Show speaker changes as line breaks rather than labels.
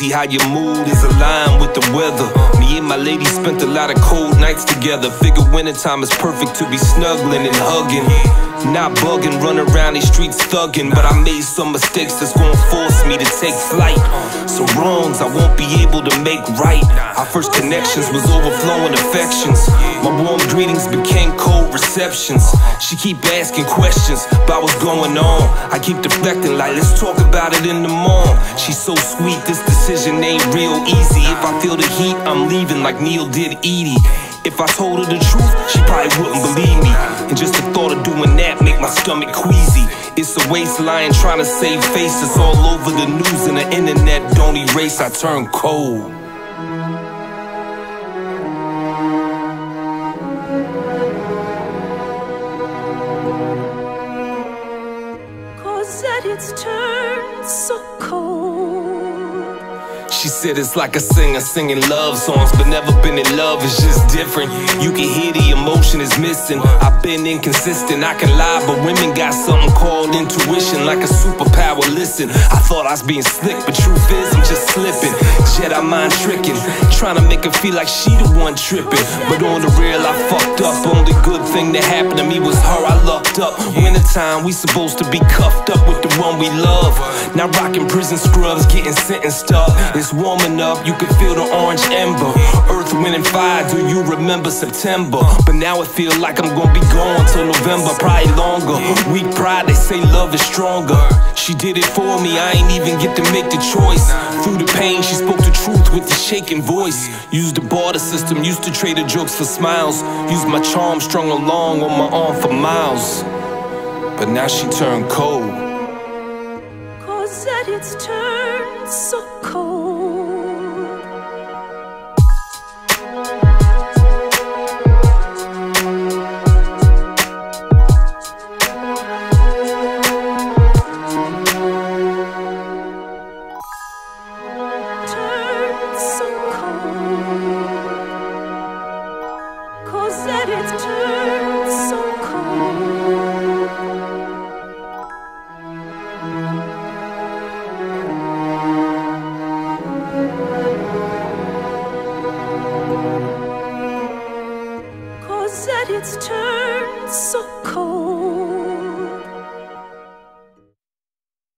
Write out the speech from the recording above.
crazy how your mood is aligned with the weather. Me and my lady spent a lot of cold nights together. Figure wintertime is perfect to be snuggling and hugging. Not bugging, run around these streets thugging. But I made some mistakes that's gonna force me to take flight. Some wrongs I won't be able to make right. Our first connections was overflowing affections. My warm greetings became cold receptions. She keep asking questions about what's going on. I keep deflecting like, let's talk about it in the morning. She's so sweet, this decision ain't real easy. If I feel the heat, I'm leaving like Neil did Edie. If I told her the truth, she probably wouldn't believe me. And just the thought of doing that make my stomach queasy. It's a waistline trying to save faces all over the news and the internet don't erase. I turn cold.
Cause that it's turned so cold.
She said it's like a singer singing love songs, but never been in love, it's just different. You can hear the emotion is missing. I've been inconsistent, I can lie, but women got something called intuition, like a superpower. Listen, I thought I was being slick, but truth is I'm just slipping. Jedi mind tricking, trying to make her feel like she the one tripping. But on the real I fucked up. Only good thing that happened to me was her I lucked up. Wintertime we supposed to be cuffed up with the one we love. Now rocking prison scrubs, getting sentenced up. It's warming up, you can feel the orange ember. Earth, wind and fire, do you remember September? But now it feel like I'm gonna be gone till November, probably longer. Weak pride, they say love is stronger. She did it for me, I ain't even get to make the choice. Through the pain, she spoke the truth with the shaking voice. Used the barter system, used to trade her jokes for smiles. Used my charm strung along on my arm for miles. But now she turned cold.
Cause that it's turned so cold. Turned so cold. Cause that it's turned so cold. Cause that it's turned so cold.